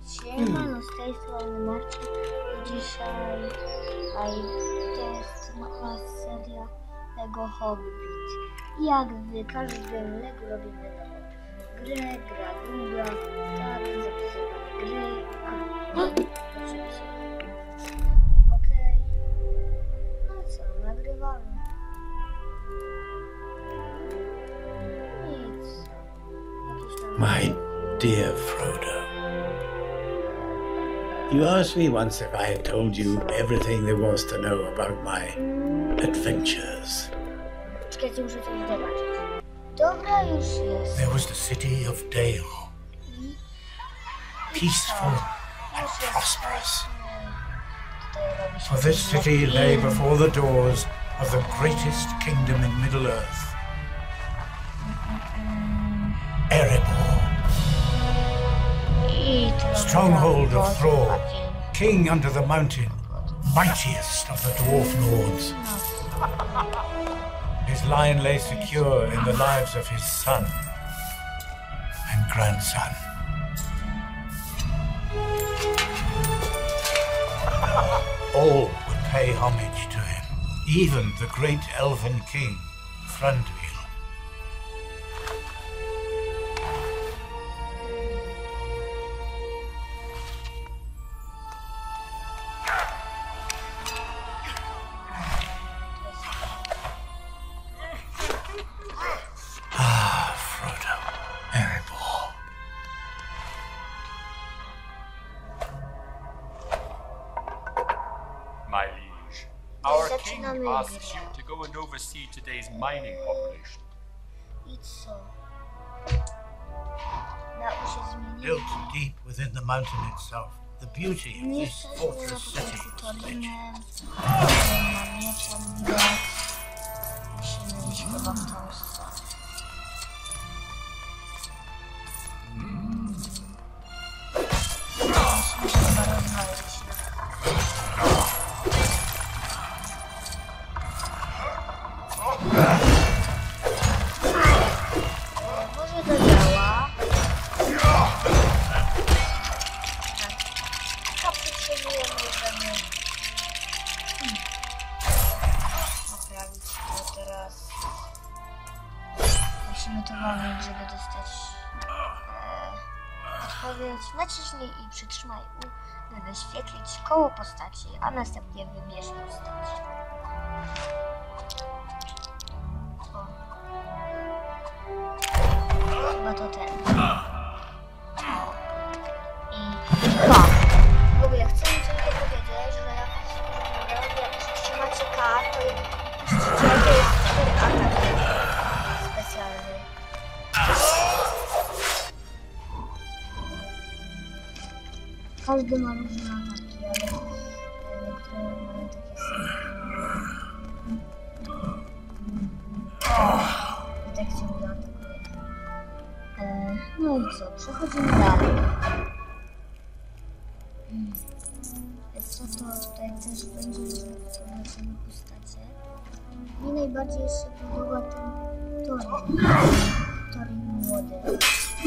Siemano, z tej strony Marcin i dzisiaj to jest nowa seria Lego Hobbit. I jak wy, każdy Lego robimy grę, gra długa, tak, zapisywamy gry, okej. No co, nagrywamy. Nic. Jakiś tam... My dear Frodo, you asked me once if I had told you everything there was to know about my adventures. Czekajcie, muszę coś zobaczyć. Dobra, już jest. There was the city of Dale, peaceful and prosperous. For this city lay before the doors of the greatest kingdom in Middle-earth, Erebor, stronghold of Thror, king under the mountain, mightiest of the dwarf lords. His line lay secure in the lives of his son and grandson. All would pay homage to him, even the great elven king, Thranduil. Frodo, Erebor. My liege, our king asks you to go and oversee today's mining operation. I co? Dało się zmienić? Built deep within the mountain itself, the beauty of Nie this jesteśmy na fortress city początku was legend. Torinem. Ma miecza, widać. Musimy iść chyba w tą stronę. Musimy się chyba rozwalić. Może to działa. Tak potrzebujemy, żeby naprawić to teraz. Musimy to walnąć, żeby dostać odpowiedź. Naciśnij i przytrzymaj U, by wyświetlić koło postaci, a następnie wybierz postać. Chyba to ten. I chyba. W ogóle chcę mi tylko powiedzieć, że jak trzymacie K, to puścicie, to jest 4 ataki specjalny. Każdy ma różne ataki, ale niektóre mają takie same. I tak się uda atakuje. No i co? Przechodzimy dalej. Co to tutaj też będzie zobaczymy postacie. Mi najbardziej się podoba ten Thorin. Thorin młody.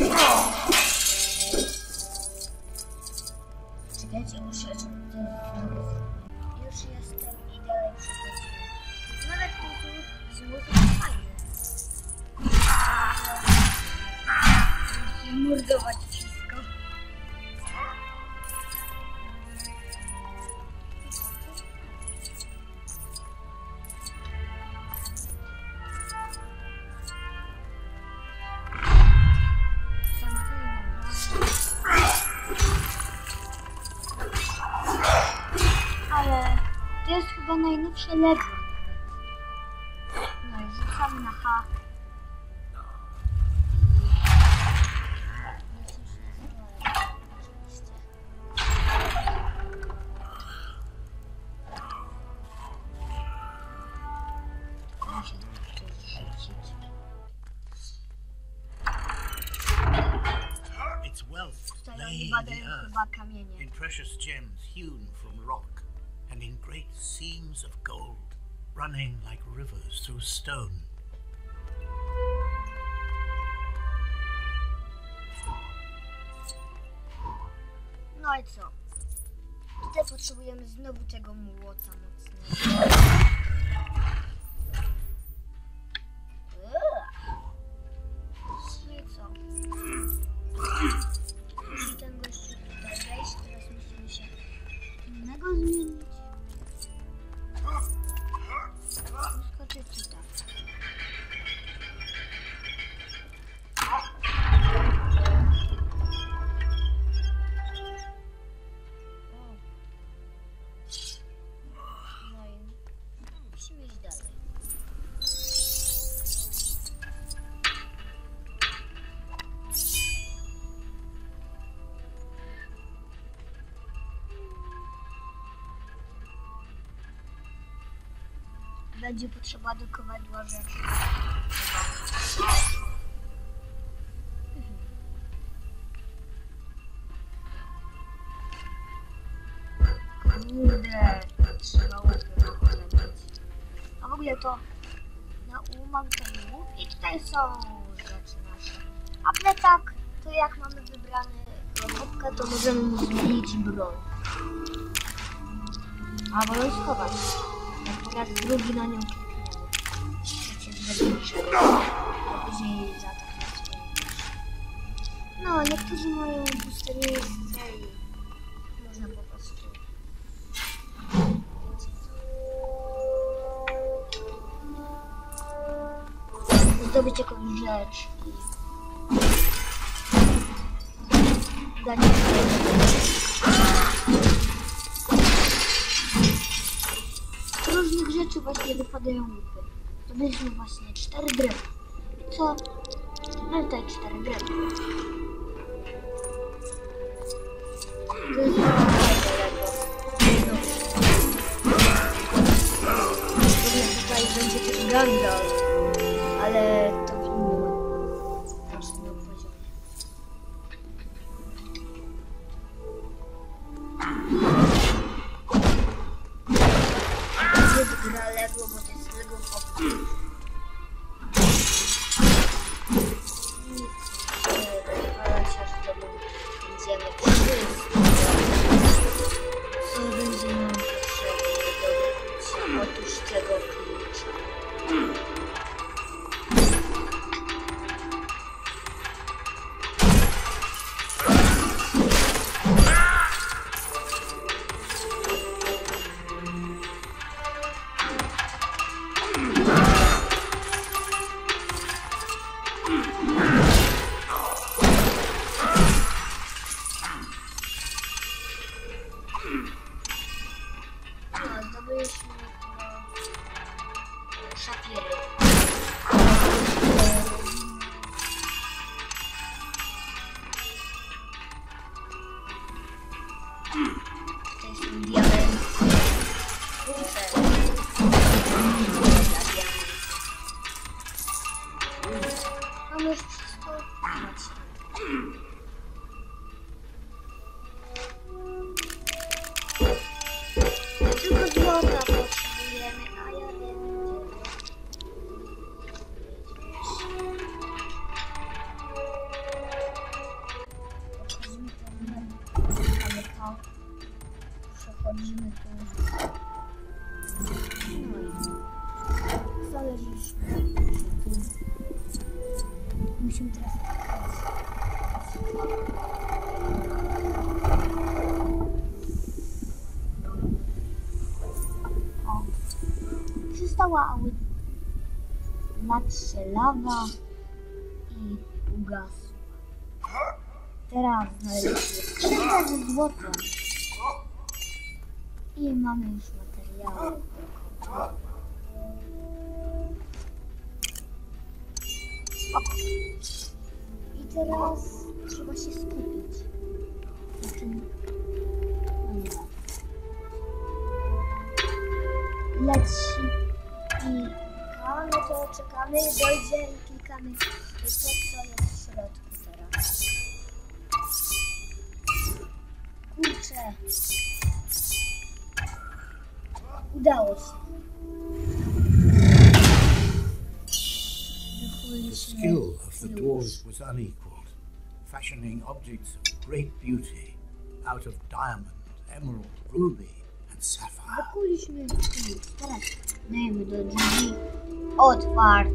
Czekajcie, muszę już jestem i dalej przechodzimy. Nawet ten złoty jest fajny. Mordować wszystko. Ale to jest chyba najnowsze Lego. No i rzucamy na H. Its wealth Tutaj lay in badają the earth, chyba kamienie. in precious gems hewn from rock, and in great seams of gold, running like rivers through stone. No i co? Tutaj potrzebujemy znowu tego młota mocnego. I co? Musi ten gościu tutaj wejść, teraz musimy się innego zmienić. Skoczyć tutaj. No i musimy iść dalej. Będzie potrzeba do kowadła rzeczy. Kurde, trzeba łupy polepić. A w ogóle to na mam ten łuk i tutaj są rzeczy nasze. A plecak to jak mamy wybrany kropkę, to możemy mu zmienić broń. Albo ją schować. Jak po raz drugi na nią klikniemy. Przecież zabijemy. A później zaatakować. No, niektórzy mają puste miejsce i można po prostu zdobyć jakąś rzecz i dać z różnych rzeczy właśnie wypadają łupy. Zdobyliśmy właśnie 4 drewna. Co? No tutaj 4 drewna. To jest tutaj będzie też Gandalf, ale to w innym poziomie. Zbyt gra Lego, bo to jest Lego Hobby. Rozwala się, że to będziemy wszystko. Co będzie nam potrzebne do otóż tego klucza. Zdobyliśmy szafiry. Tutaj są diamenty. Mamy już wszystko. Tylko złota potrzebujemy, a ja wiem przechodzimy tu. No i zależyliśmy tu. Musimy teraz przestała lać się lawa i ugasła. Teraz znaleźliśmy skrzynkę ze złotem i mamy już materiały. Spoko. I teraz trzeba się skupić na czym leci i no to czekamy, dojdzie i klikamy to, co jest w środku teraz. Kurczę. Udało się. The skill of the dwarves was unequaled, fashioning objects of great beauty out of diamond, emerald, ruby, and sapphire. Zakuliśmy drzwi. Teraz dajemy do drzwi otwarte.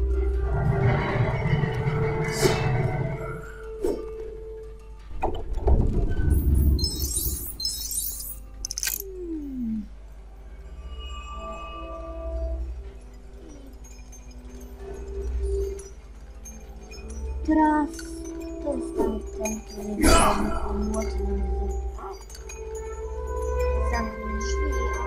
Teraz to jest ten, który zrobił młot na mnie. Zamknął drzwi, a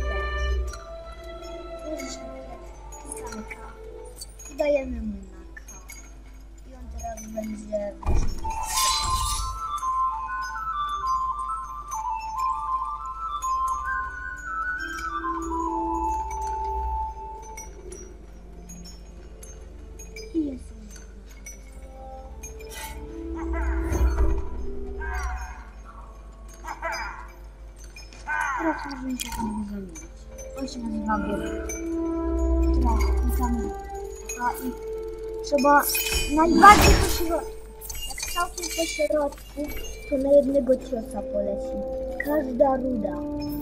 co klikamy K i dajemy mu na K. I on teraz będzie i jest. Teraz możemy się z nim zamienić. On się nazywa Biel. Teraz klikamy A i trzeba najbardziej po środku. Jak całkiem po środku, to na jednego ciosa poleci. Każda ruda.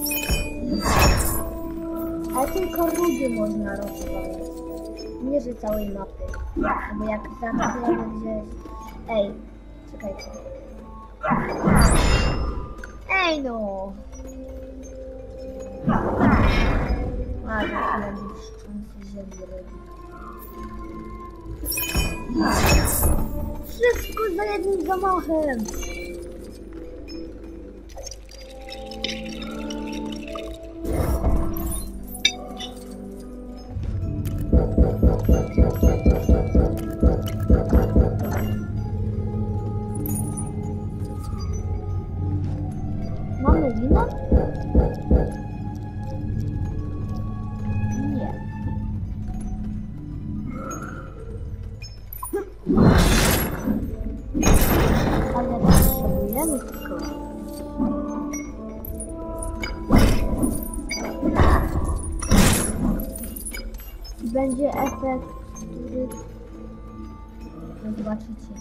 Ale tylko rudy można rozwalać. Nie, że całej mapy. Bo jak zaatakujemy gdzieś... Ej, czekajcie. Ej no! A, to chwilę błyszczący ziemi robi. Wszystko za jednym zamachem! Mamy linę? Nie. Ale potrzebujemy tylko. Będzie efekt, który zobaczycie.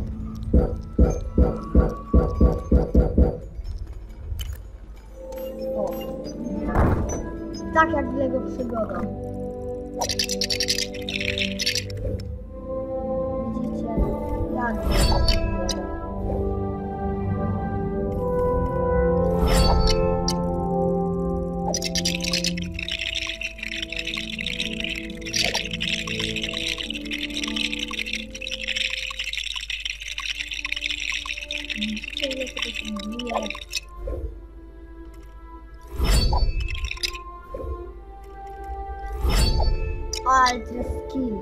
O. Tak jak w Lego Przygoda. Widzicie? Jak Ultra skill.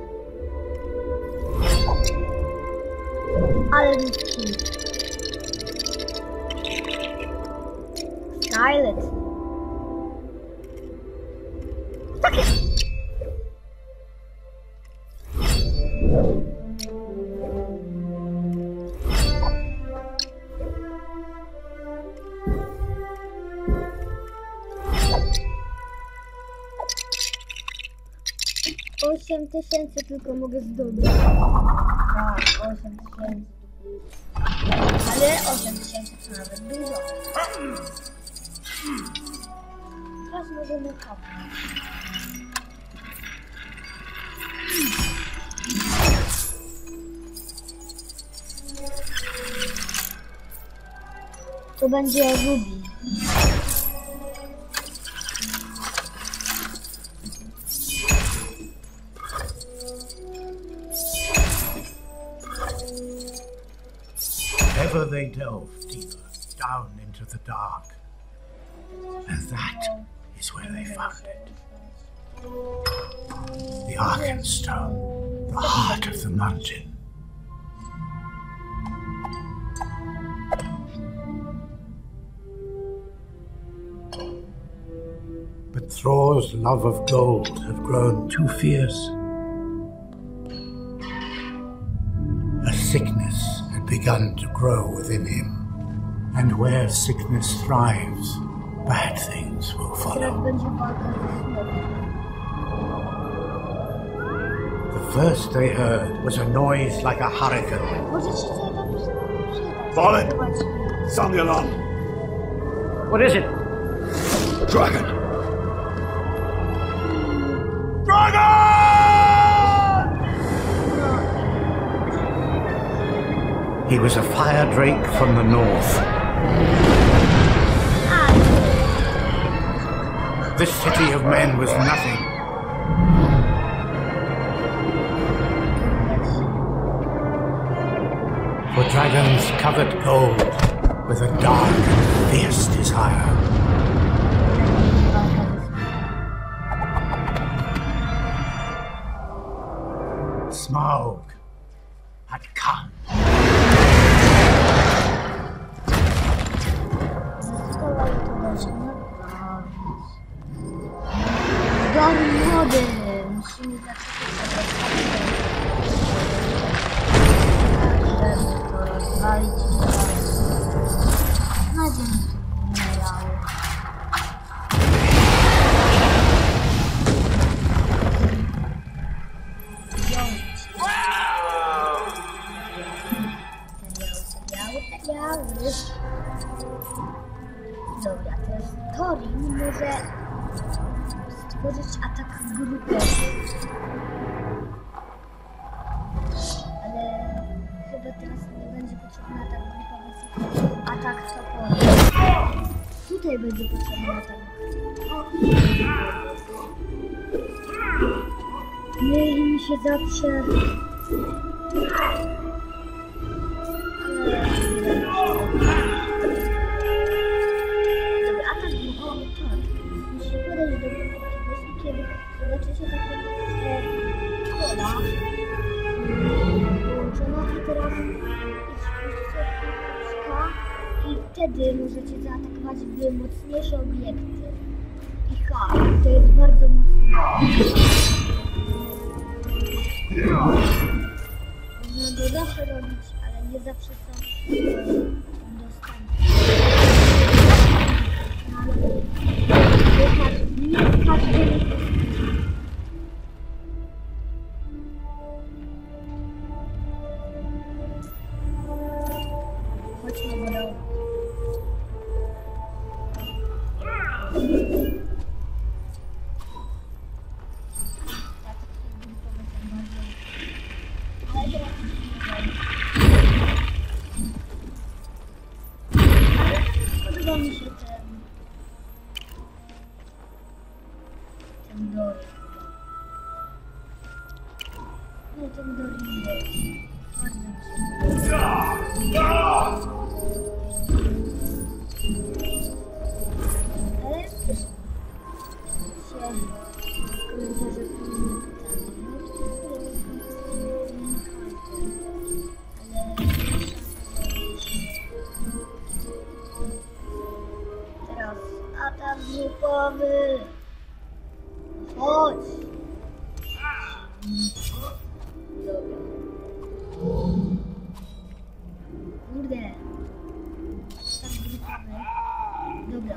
Ale skill. Skylet. Tak jest. Osiem 8000 tylko mogę zdobyć. Tak, 8000. Ale 8000 to nawet dużo. Teraz możemy kopnąć. To będzie Ruby. Ever they delve deeper down into the dark, and that is where they found it. The Arkenstone, the heart of the mountain. But Thror's love of gold had grown too fierce. A sickness had begun to grow within him, and where sickness thrives, bad things will follow. The first they heard was a noise like a hurricane. Bolin! Samulon! What is it? Dragon! He was a fire drake from the north. This city of men was nothing. For dragons covered gold with a dark and fierce desire. Smaug had come. Młody, musimy to rozwalić na dzień minerału. Dobra, teraz Thorin może stworzyć atak grupowy. Ale chyba teraz nie będzie potrzebny atak grupowy, atak topowy. Tutaj będzie potrzebny atak grupowy. Myli mi się zawsze. Dobra, atak grupowy to musi podejść do kiedy zobaczycie takie kola połączona i teraz spuścicie kółeczka i wtedy możecie zaatakować mocniejsze obiekty. I to jest bardzo mocne. Można go zawsze robić, ale nie zawsze są dostępne. Chodźmy do domu. Podoba mi się ten Dory. No ten Dory nie jest. Ładny się. Ale też się komentarze teraz atak grupowy. Chodź! Dobra. Kurde. Atak grupowy. Dobra.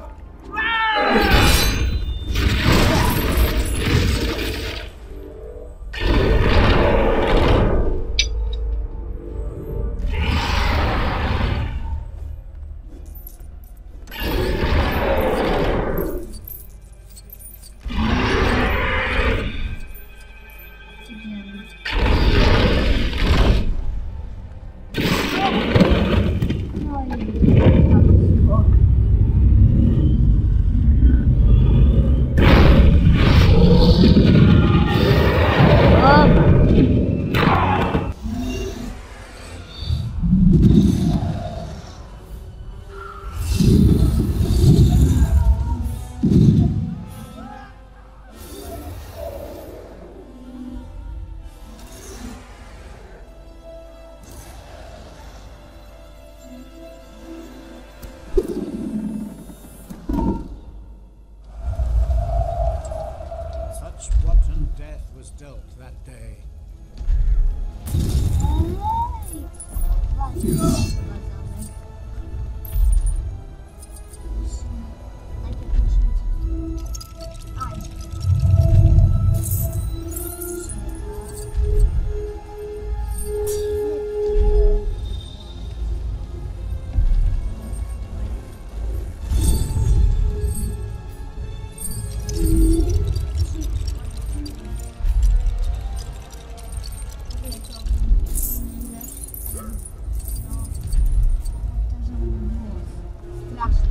straszne.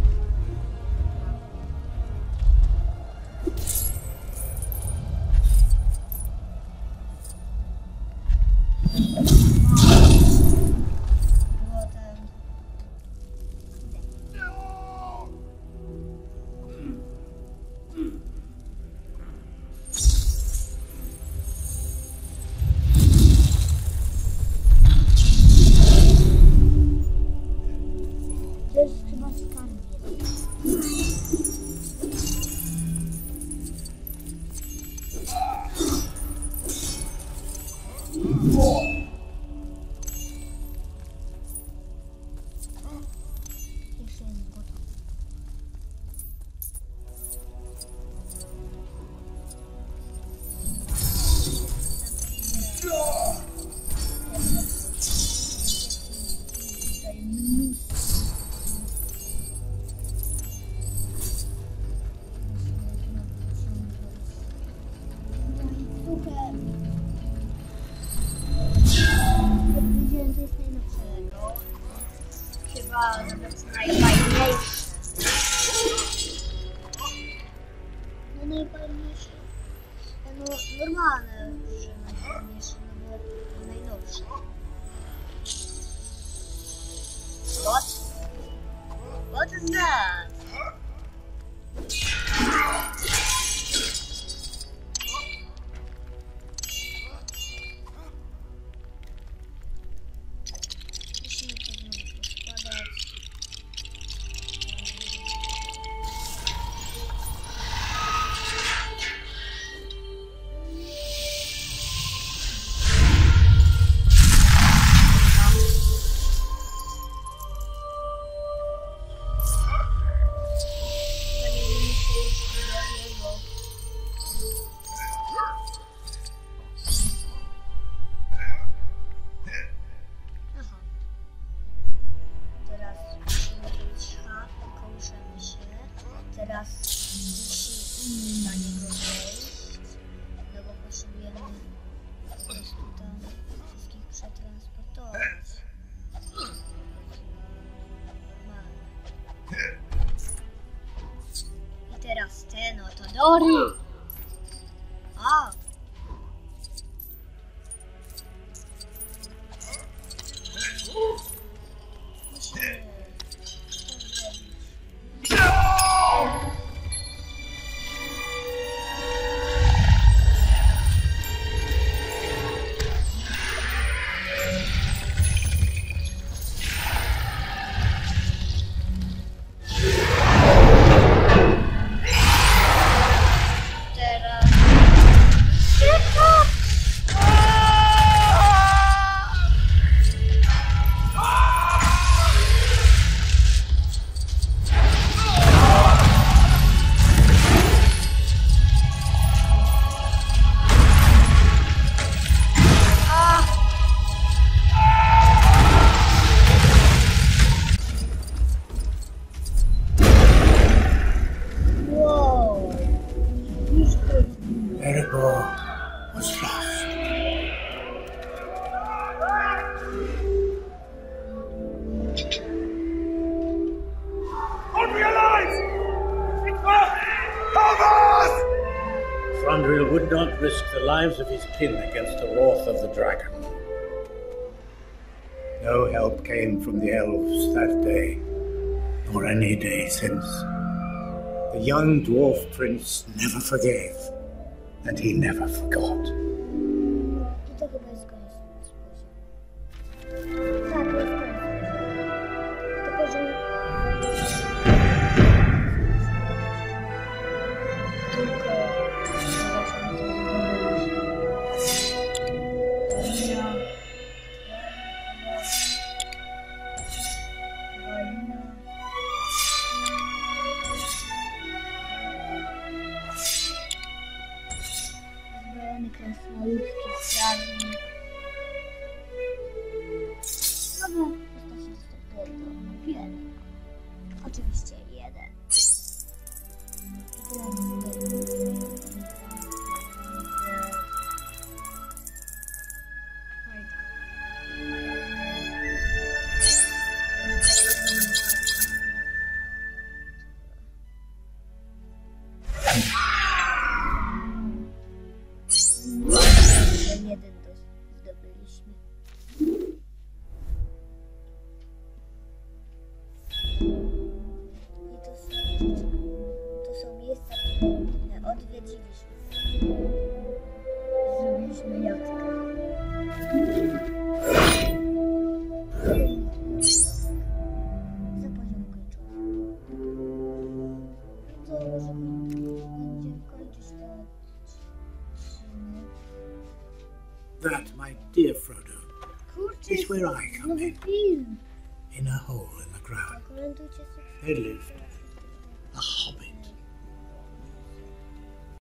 To jest chyba skarbiec. Jeszcze jest gotowy. Tutaj mnóstwo. Super. Widziałem, to jest najnowszego. Chyba nawet najfajniejsze. No najfajniejsze. No normalne, że najfajniejsze, no bo najnowsze. What is that? Musimy to znowu poskładać. Zamienimy się już do niego. Aha. Teraz musimy być kołyszemy się. Teraz musi inni na niego wejść. No bo potrzebujemy po prostu tam wszystkich przetransportować. Normalnie. I teraz ten oto Dory! A! Musimy to zrobić. Teraz... Wow! Już to... Erebor was lost. Hold me alive! Help us! Thranduil would not risk the lives of his kin against the wrath of the dragon. No help came from the elves that day, nor any day since. The young dwarf prince never forgave, and he never forgot. To chyba jest koniec poziomu. Tak, jest koniec. Tylko, że... Tylko... Zobaczymy, co Walina. Zbrojony krasnolud. Ten jeden zdobyliśmy. I to są miejsca, które odwiedziliśmy. Zrobiliśmy jatkę. Za poziom kończony. To może będziemy kończyć to odcinek. That, my dear Frodo, Kurczę, is where I come nowy in. film. In a hole in the ground. Komentujcie sobie. They lived